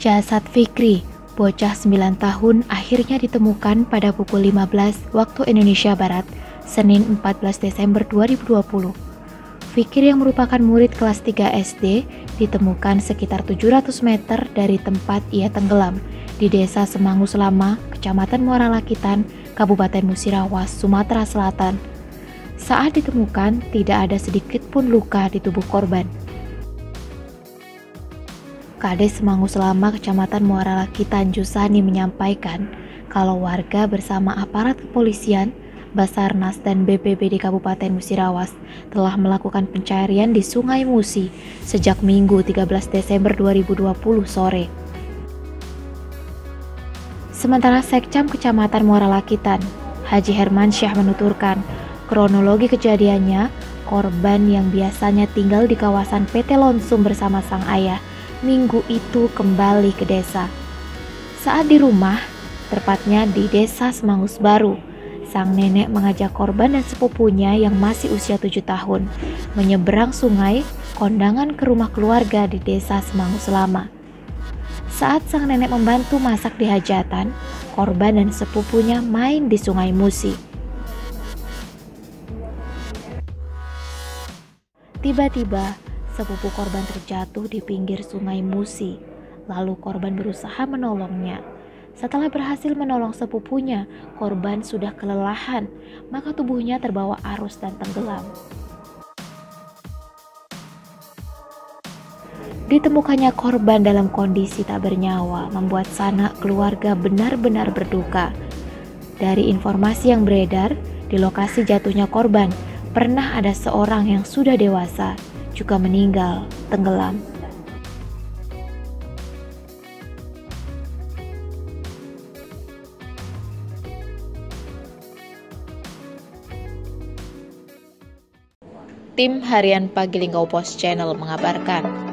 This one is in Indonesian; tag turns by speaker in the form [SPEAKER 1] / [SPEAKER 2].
[SPEAKER 1] Jasad Fikri, bocah 9 tahun akhirnya ditemukan pada pukul 15 waktu Indonesia Barat, Senin 14 Desember 2020. Fikri yang merupakan murid kelas 3 SD ditemukan sekitar 700 meter dari tempat ia tenggelam di Desa Semangus Lama, Kecamatan Muara Lakitan, Kabupaten Musirawas, Sumatera Selatan. Saat ditemukan, tidak ada sedikit pun luka di tubuh korban. Kades Semangus Lama, Kecamatan Muara Lakitan, Jusani menyampaikan kalau warga bersama aparat kepolisian, Basarnas dan BPBD Kabupaten Musirawas telah melakukan pencarian di Sungai Musi sejak Minggu 13 Desember 2020 sore. Sementara Sekcam Kecamatan Muara Lakitan, Haji Hermansyah menuturkan, kronologi kejadiannya, korban yang biasanya tinggal di kawasan PT Lonsum bersama sang ayah, minggu itu kembali ke desa. Saat di rumah, tepatnya di Desa Semangus Baru, sang nenek mengajak korban dan sepupunya yang masih usia 7 tahun menyeberang sungai kondangan ke rumah keluarga di Desa Semangus Lama. Saat sang nenek membantu masak di hajatan, korban dan sepupunya main di Sungai Musi. Tiba-tiba, sepupu korban terjatuh di pinggir Sungai Musi. Lalu korban berusaha menolongnya. Setelah berhasil menolong sepupunya, korban sudah kelelahan, maka tubuhnya terbawa arus dan tenggelam. Ditemukannya korban dalam kondisi tak bernyawa membuat sanak keluarga benar-benar berduka. Dari informasi yang beredar, di lokasi jatuhnya korban, pernah ada seorang yang sudah dewasa juga meninggal tenggelam. Tim Harian Pagi Linggau Pos Channel mengabarkan.